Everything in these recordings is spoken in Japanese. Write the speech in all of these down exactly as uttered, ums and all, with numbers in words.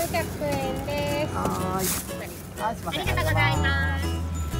ひゃくえんです。 はーい。はい、すみません。 ありがとうございます。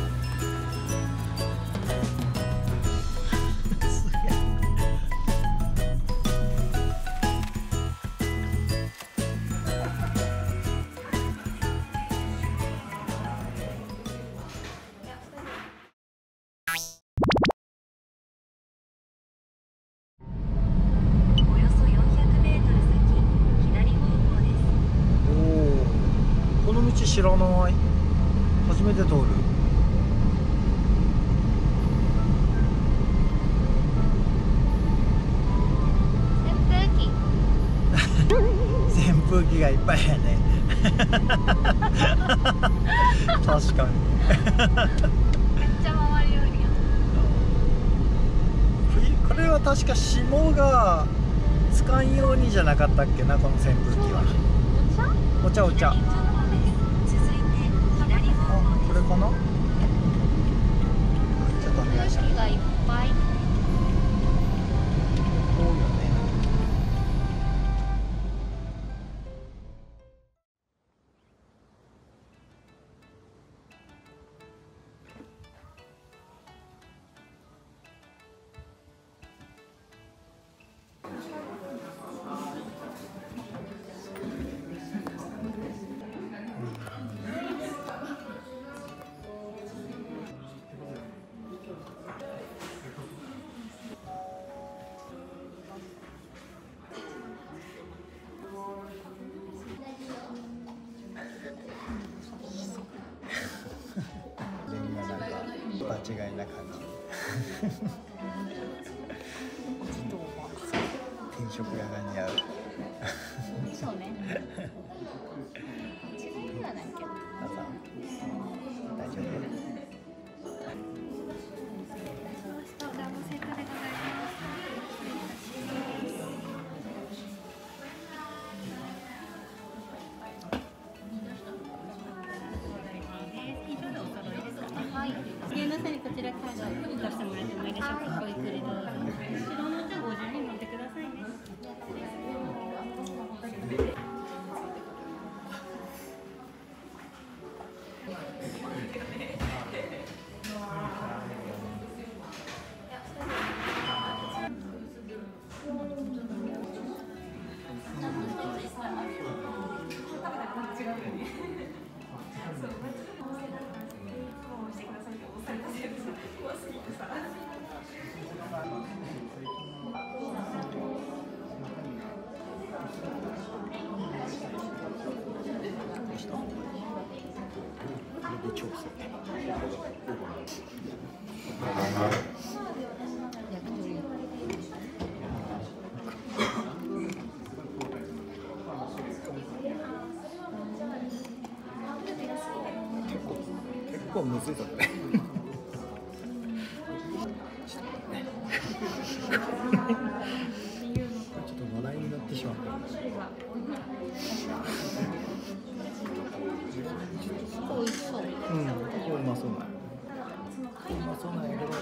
知らない。初めて通る。扇風機がいっぱいやね。確かに。 めっちゃ回りよるやん。 これは確か霜がつかんようにじゃなかったっけな、この扇風機は。お茶お茶。これかな。ちょっとお願いします。 がいっぱい。 多いよね。場違いな感じ。定食屋が似合う。 そうね。違いはないけど。 あ、さ、大丈夫。 ごめんなさい、こちらカードを出してもらってもいいでしょうか。ごゆっくりどうぞ。後ろのお茶ご自由に飲んでくださいね。 結構むずいぞこれ。ちょっと話題になってしまった。 美味しそう。 うん、これうまそうなんや。うまそうなんやけど。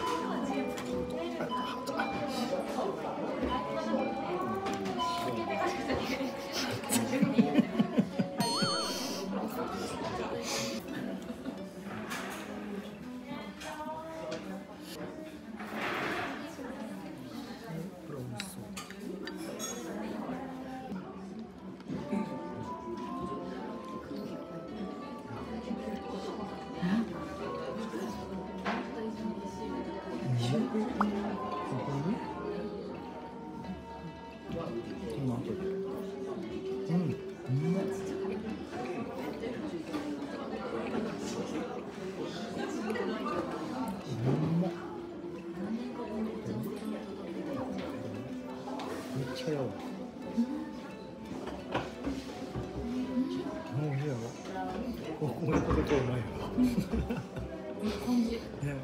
めっちゃやわ。もういいやろ。ここのこととうまいわ。 いい感じ。 ね。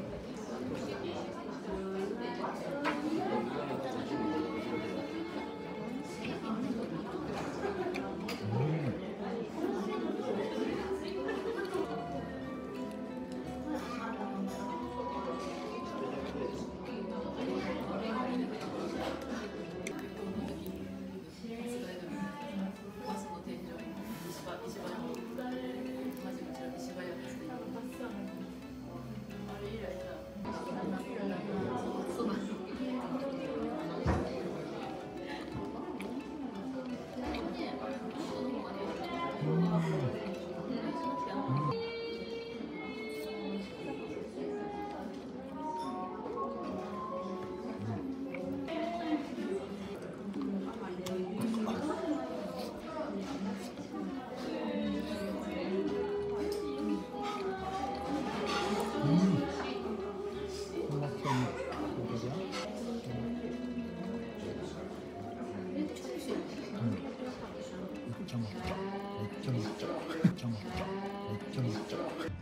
ちゃめっちゃめっちゃめっちゃめっちゃめっちゃ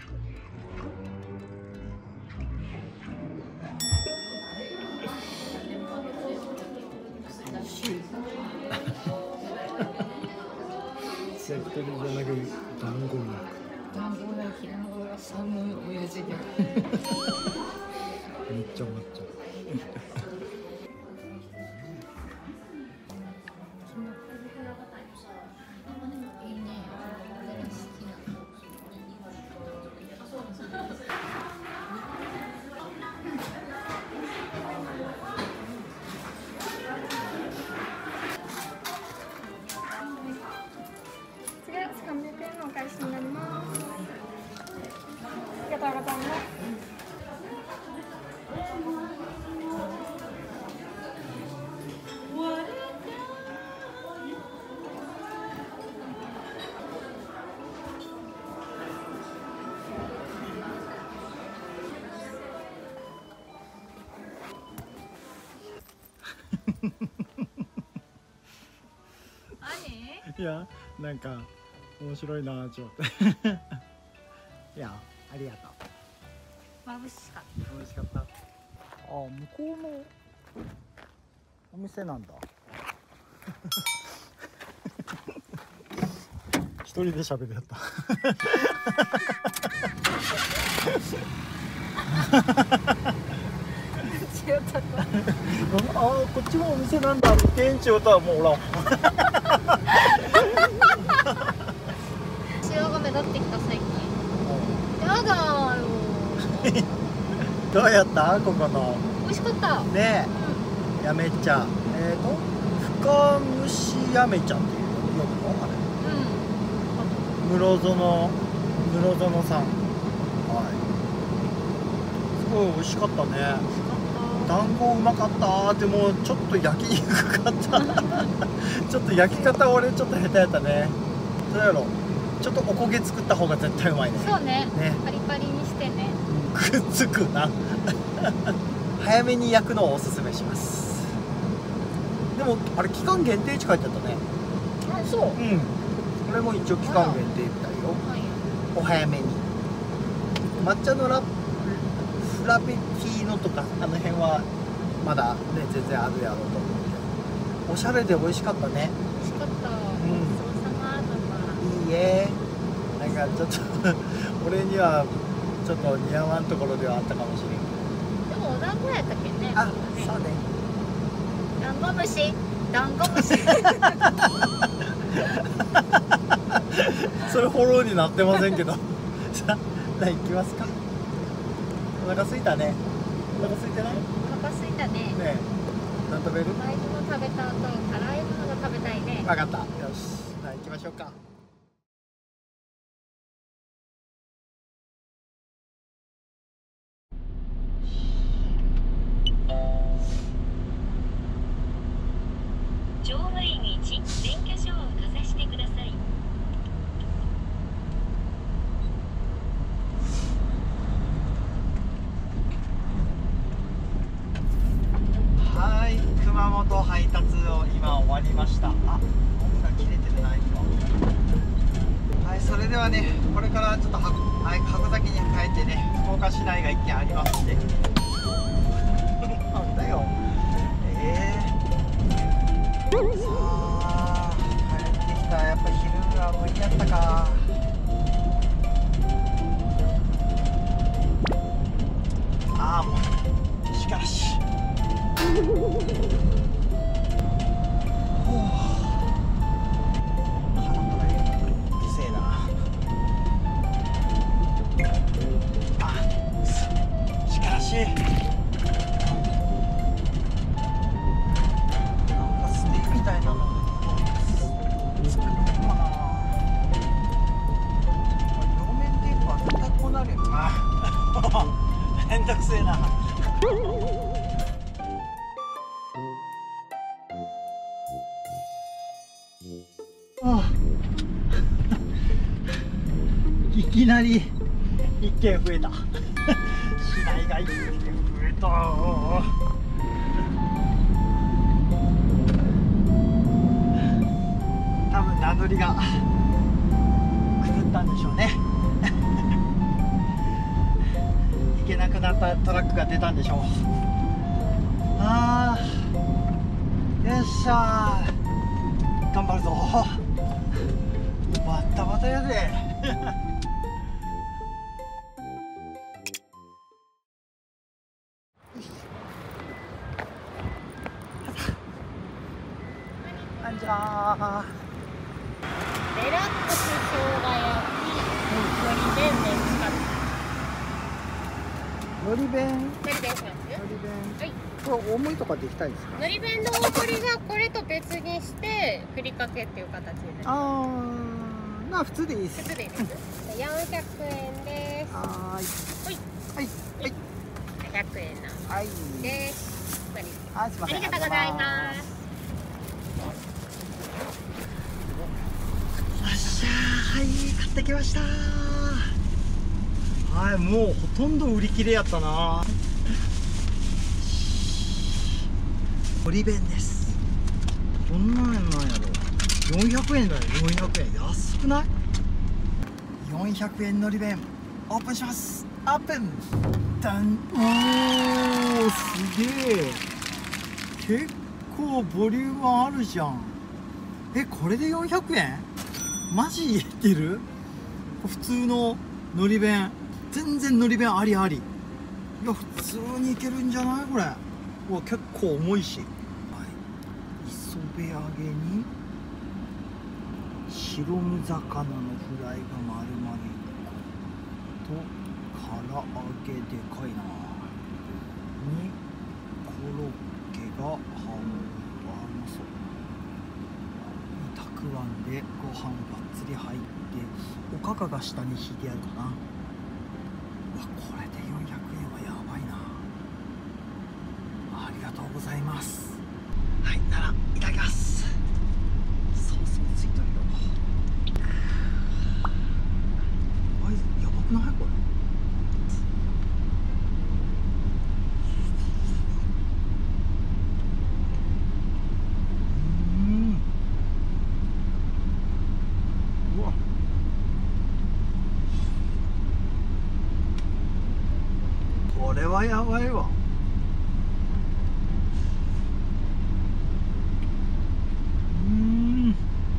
焼き鳥じゃなく団子焼き団子焼きながら寒い親父がめっちゃめっちゃいいね。好きな。 次はさんびゃくえんのお返しになります。ありがとうございます。 いや、なんか面白いなぁちょっといや、ありがとう。 眩しかっ美味しかった。あ、向こうのお店なんだ一人で喋るやった違ったか。 ああ、こっちもお店なんだ。店長とはもうおらん。 塩が目立ってきた最近。やだよ。 どうやったここの。 美味しかった。 ねえ、やめちゃ。えっと、深蒸しやめちゃっていうのあれ。 うん。 室園、室園さん。はい。すごい美味しかったね。団子うまかったーってもうちょっと焼きにくかったちょっと焼き方俺ちょっと下手やったね。どうやろう、ちょっとおこげ作った方が絶対うまいね。 そうね。 ね、 パリパリにしてね。 くっつくな早めに焼くのをおすすめします。でもあれ期間限定って書いてあったね。 あ、そう。 うん、これも一応期間限定みたいよ。 はい。 お早めに。抹茶のラフラペチーノとかあの辺はまだね全然あるやろうと思うけど、おしゃれで美味しかったね。 美味しかった。 んごちそうさまだった。 いいえ、なんかちょっと俺にはちょっと似合わんところではあったかもしれんけでもお団子やったっけね。 ど、あ、 ねそうね。 ダンゴムシ。ダンゴムシ。 それフォローになってませんけどさあ、行きますか。お腹空いたね。お腹空いてない？ お腹すいたね。 ねえ、何食べる？ 甘いもの食べた後、辛いものが食べたいね。 分かった。よし、じゃあ行きましょうか。 乗務員いち、免許証をかざしてください。 はい、熊本配達を今終わりました。あ、音が切れてるな今。はい、それではね、これからちょっとは、はい、箱崎に帰ってね、福岡市内が一軒ありますんで。なんだよ。ええー。さあ、帰ってきた。やっぱ昼は無理やったか。ああ、もう。しかし。めんどくせえな。ああいきなり一軒増えた。市内が一軒増えた。多分名乗りが型トラックが出たんでしょう。あー、よっしゃー、頑張るぞ。バッタバタやで。あんじゃー。 デラックス生姜焼き、のり弁メンチカツ。 のり弁。 のり弁します。 のり弁。 はい。 これ大盛りとかできたいですか。 のり弁の大盛りがこれと別にしてふりかけっていう形になります。 あー、まあ普通でいいです。 普通でいいです。よんひゃくえんです。 はーい。 はい。 はい。 ひゃくえんのはい。 です。これはい、すみません。 ありがとうございます。 よっしゃー、はい、買ってきましたー。はい、もうほとんど売り切れやったな。のり弁です。どんなんなんやろ。よんひゃくえんだよ。よんひゃくえん安くない？よんひゃくえんのり弁オープンします。オープン。ダン。おー、すげえ。結構ボリュームあるじゃん。え、これでよんひゃくえん？マジ言ってる？普通ののり弁、全然のり弁ありあり。いや、普通にいけるんじゃないこれ。うわ、結構重いし。はい、磯辺揚げに白身魚のフライが丸々いっこと唐揚げでかいなにコロッケが半分。うまそう。たくあんでご飯がっつり入っておかかが下に引いてあるかな。うわ、これでよんひゃくえんはやばいな。ありがとうございます。はい、ならいただきます。ソースもついてるよ。あれやばくないこれ。これはやばいわ。うーん。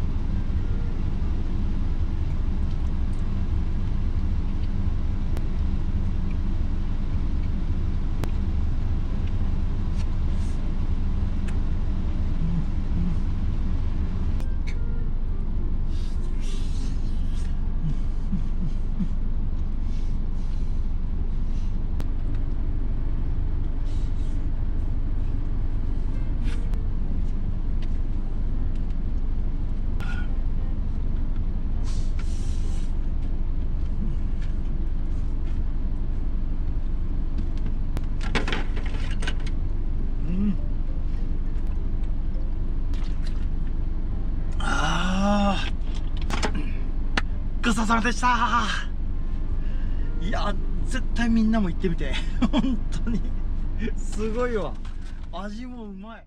ごちそうさまでした。いや、絶対みんなも行ってみて。本当にすごいわ。味もうまい。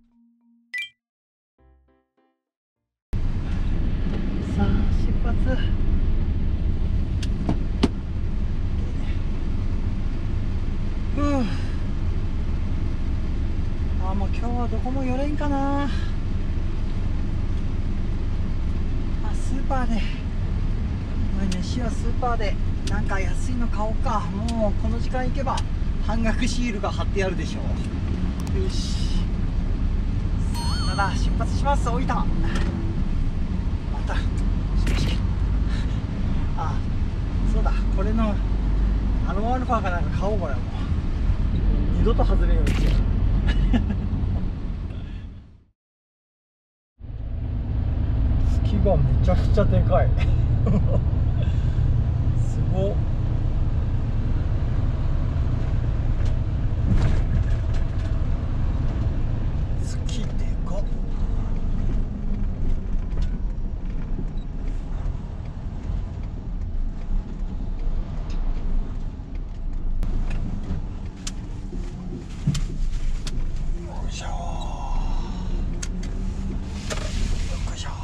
さあ出発。ふう。あ、もう今日はどこも寄れんかな。あ、スーパーで飯はスーパーでなんか安いの買おうか。もうこの時間行けば半額シールが貼ってあるでしょう。よし、なら出発します。大分またあ、そうだ、これのアロンアルファかなんか買おう。これもう二度と外れんようにして月がめちゃくちゃでかいすごっ。月でかっ。よいしょよいしょ。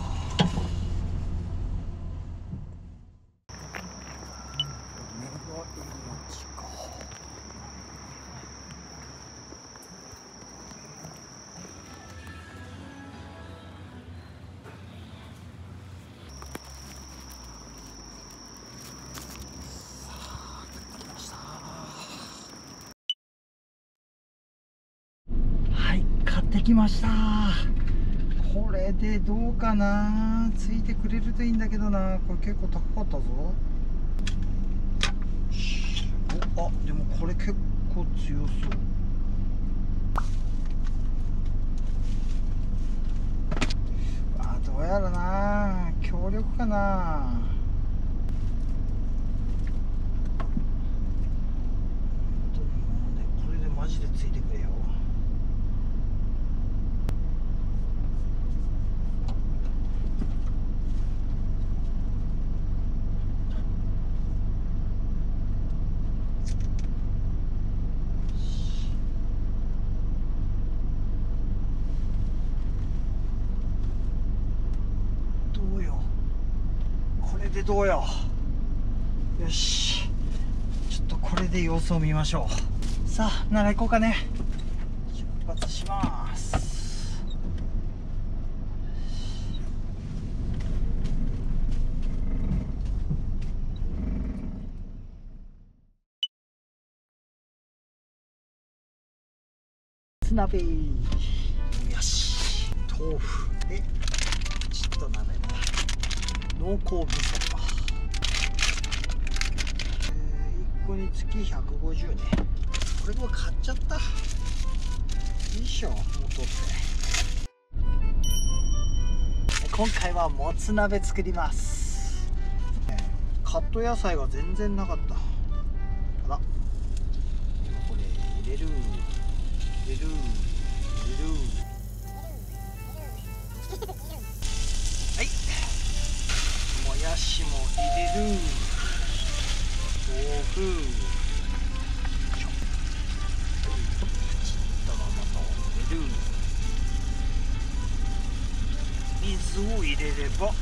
ってきました。これでどうかな、ついてくれるといいんだけどな。これ結構高かったぞ。お、あ、でもこれ結構強そう。あ、どうやらな、強力かな。本当にもうね、これでマジでついてくれよ。でどうよ。よし、ちょっとこれで様子を見ましょう。さあ、なら行こうかね。出発します。つ鍋、よし、豆腐でちょっと鍋ね、濃厚味噌か、えー、いっこにつきひゃくごじゅうね。これも買っちゃった。よいしょ、もう取って。今回はもつ鍋作ります。カット野菜が全然なかった。あら、これ入れる入れる入れるはい、もやしも入れる、豆腐ちょっとままと入れる、水を入れれば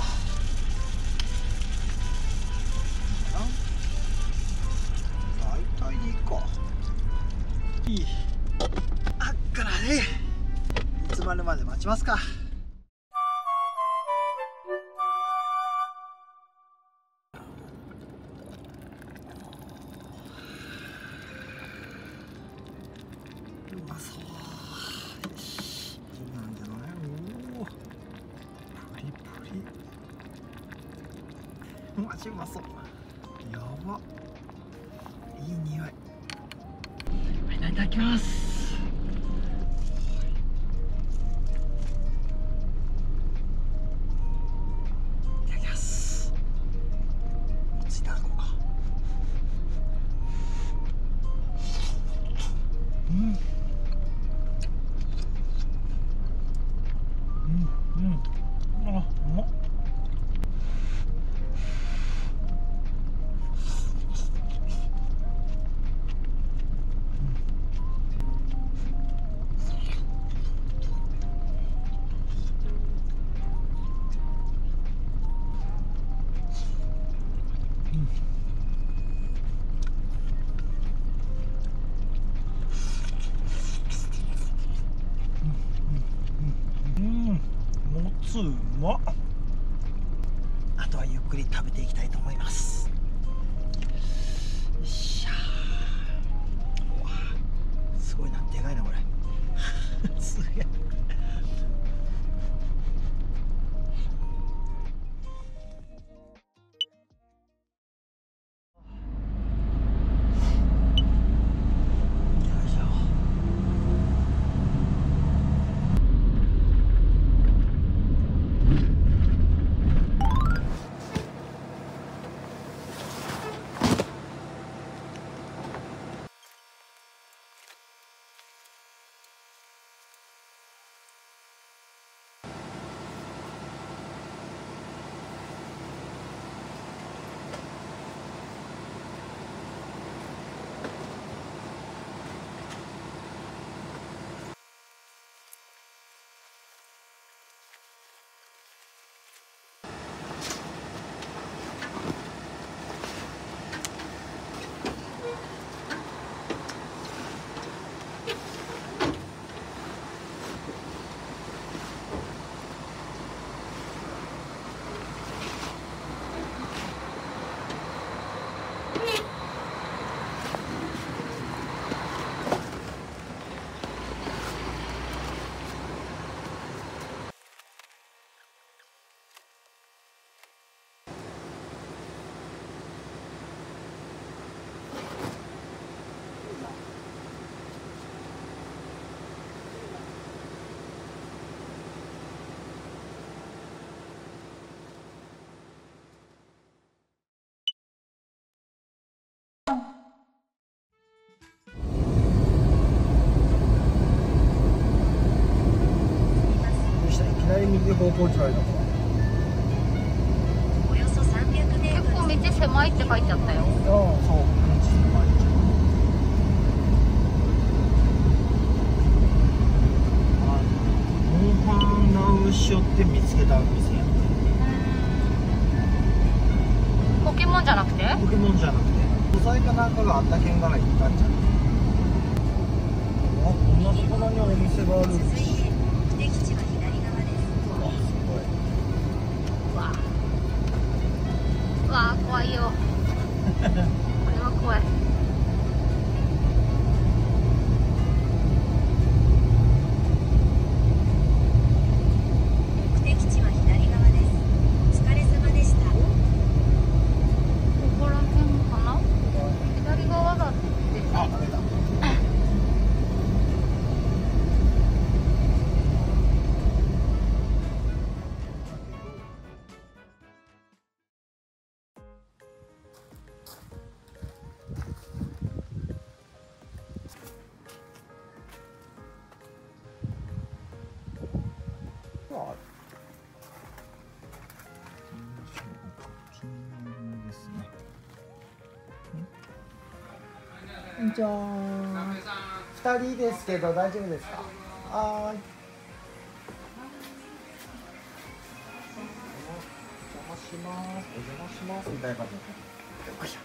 大体いいか。いい、あっからね、煮詰まるまで待ちますか。うまそう。よし、いいなんじゃない。おお、プリプリ、マジうまそう。やば、いい匂い。はい、いただきます。うまっ。あとはゆっくり食べていきたいと思います。よっしゃー。うわ、すごいな、でかいなこれすげえ。 い方向違いだから。 およそさんびゃくメートル。 結構道狭いって書いてあったよ。 ああ、そう、道狭いじゃん。モンハンナウシオって見つけた店や。 ポケモンじゃなくて？ ポケモンじゃなくて、素材かなんかがあったけんがら行ったんじゃん。あ、こんなところにお店がある。 続いて目的地は左側です。 あ、すごい。 わあ、うわあ怖いよ。これは怖い。 目的地は左側です。お疲れ様でした。 ここら辺かな？左側だって。 あ、ダメだ。こんにちは。二人ですけど大丈夫ですか？はーい。お邪魔します。お邪魔しますみたいな感じで。よいしょ。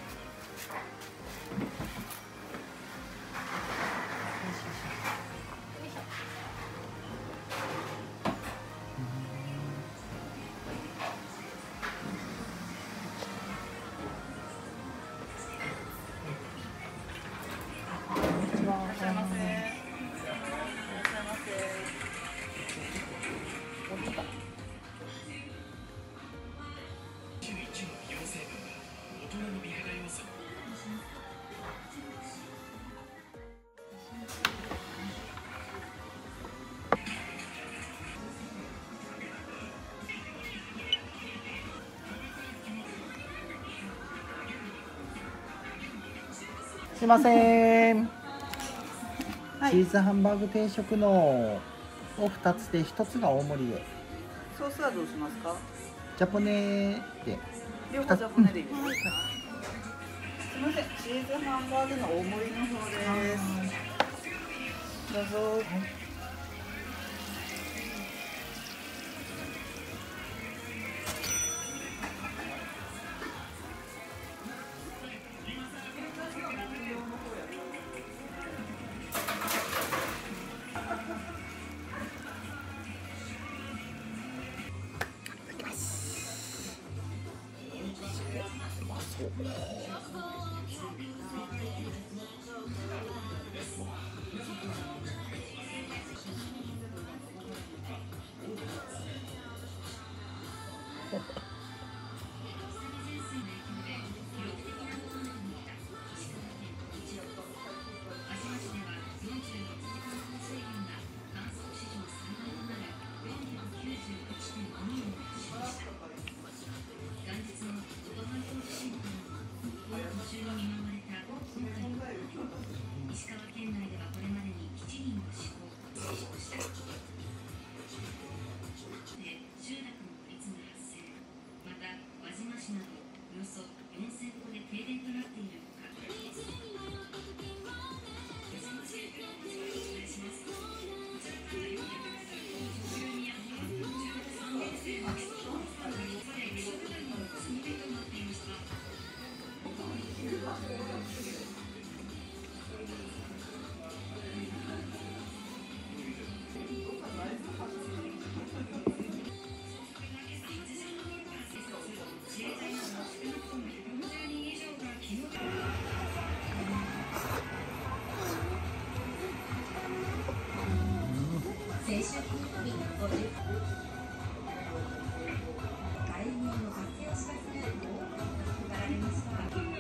すいません、はい、チーズハンバーグ定食のをふたつでひとつが大盛りで。 ソースはどうしますか？ ジャポネで両方ジャポネでいいですか？うん、すみません、チーズハンバーグの大盛りの方です。どうぞ。はい、 石川県内ではこれまでにしちにんの死亡、で集落の孤立が発生。また輪島市などおよそよんせん戸で停電となっているほか、先週金曜日にごじゅっぷん、外人の活用しかする報告が配られました。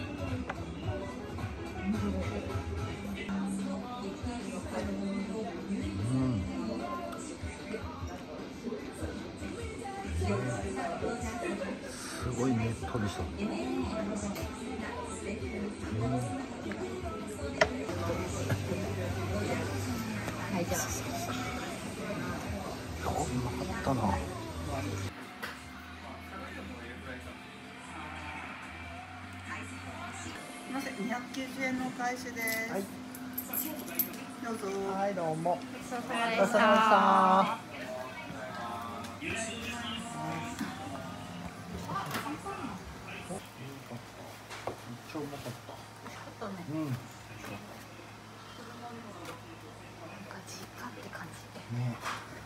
すごいねっとりした。 大丈夫。 うまかったな。 すみません、にひゃくきゅうじゅうえんのお返しです。 はい、 どうぞ。 はいどうも。 ごちそうさまでしごちそうさまでしたた。 めっちゃうまかった。 ちょっとね、 うん。 ガチかって感じ。 ね。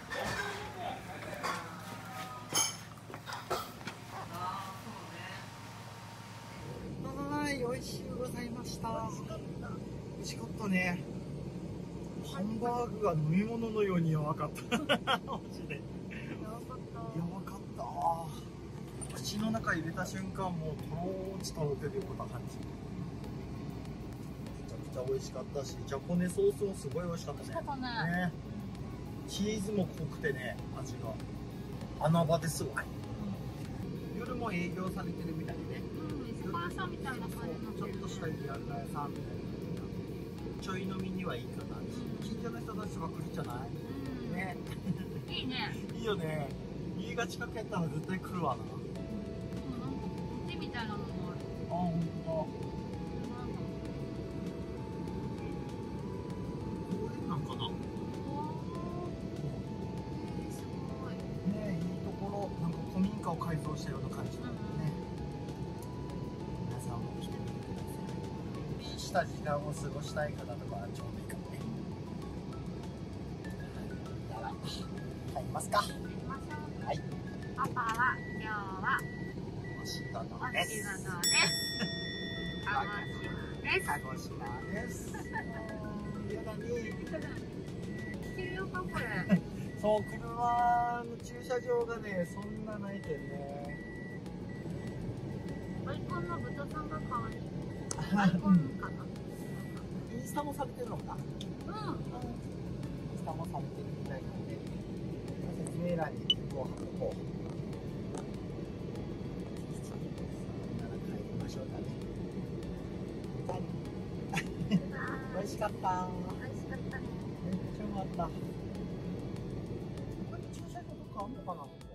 はい、美味しゅうございました。美味しかったね。ハンバーグが飲み物のように柔かった。マジで。柔かった。口の中入れた瞬間、もうとろーちとろけてるような感じ。めちゃくちゃ美味しかったし、ジャポネソースもすごい美味しかったね。 美味しかったね。 ね。チーズも濃くてね、味が穴場ですわ。夜も営業されてるみたいでね。 居酒屋さんみたいな感じのちょっとした居酒屋さんみたいな。ちょい飲みにはいいかな。近所の人たちとか来るじゃない。 うん、 ね。 いいね。 いいよね。家が近くやったら絶対来るわな。 うん、なんか店みたいなのもある。 あ、ほんとだ。 なんか公園なんかな。 えー、すごい。 ね、いいところ、なんか古民家を改造したような感じだよね。皆さんも来てみてください。いいした時間を過ごしたい方とかはちょうどいいかもね。なら帰りますか。はい。 パパは今日はおしとのお仕です。 事です。鹿児島です。 鹿児島です。やだね。 来てるよかこれ。 そう、車の駐車場がね、そんなないけんね。 アイコンの豚さんが可愛い。アイコンかな。 インスタもされてるのか。 うん。 インスタもされてるみたいなんで、説明欄にリンクを貼っとこう。なら帰りましょうかね。美味しかった。 美味しかったね。 めっちゃうまかった。ここに駐車場とかあんのかな。